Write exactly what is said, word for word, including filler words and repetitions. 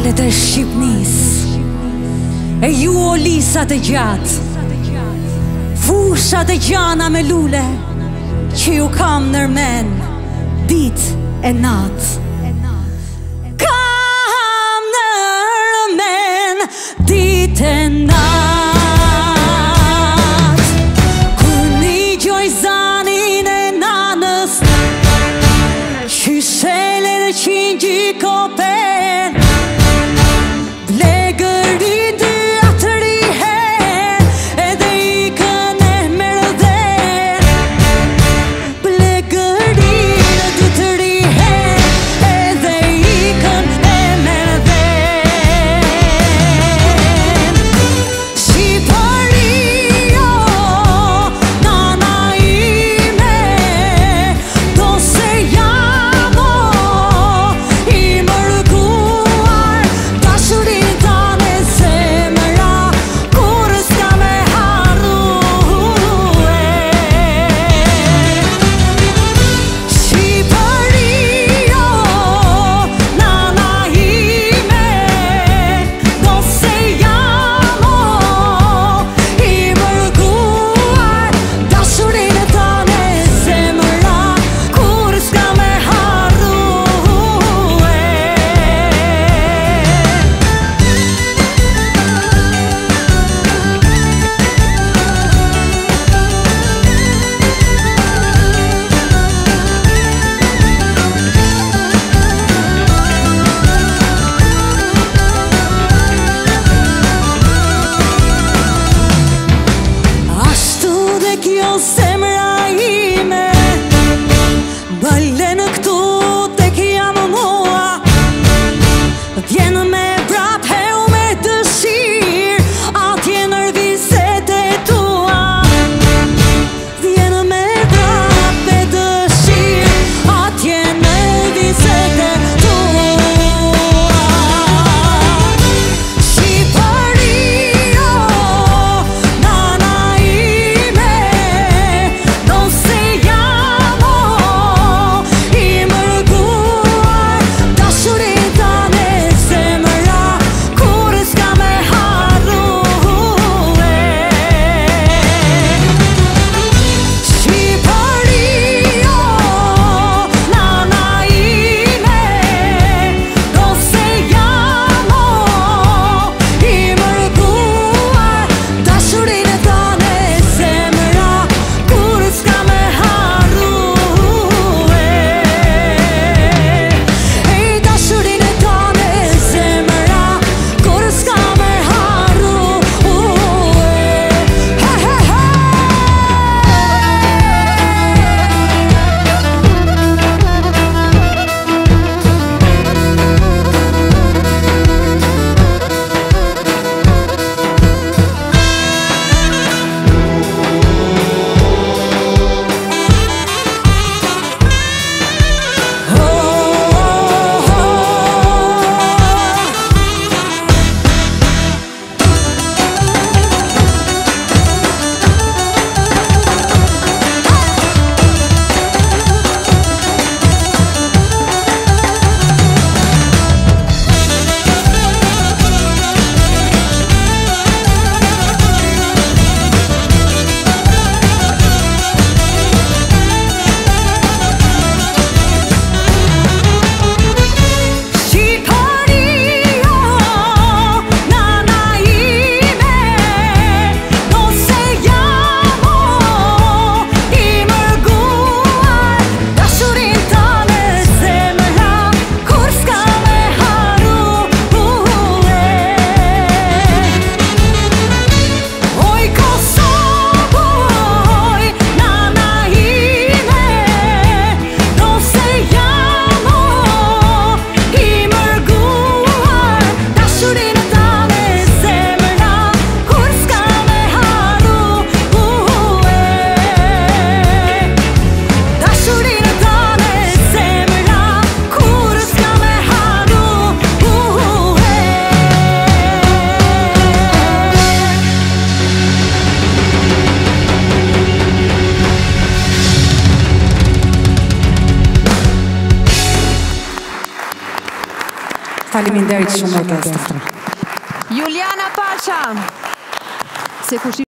Malet e Shqipnis, e ju o lisat e gjatë, fushat e gjana me lule, që ju kam nërmen, dit e nat. Kam nërmen, dit e nat. Kur një gjoj zanin e nanës, që shele në qingji kopen, legëri dy atëri hen, edhe i kën e mërëdhen. Legëri në dy tëri hen, edhe i kën e mërëdhen. Shqipërio, nana ime, do se jamo i mërë Faleminderit shumë orkestra. Juliana Pasha. Se kush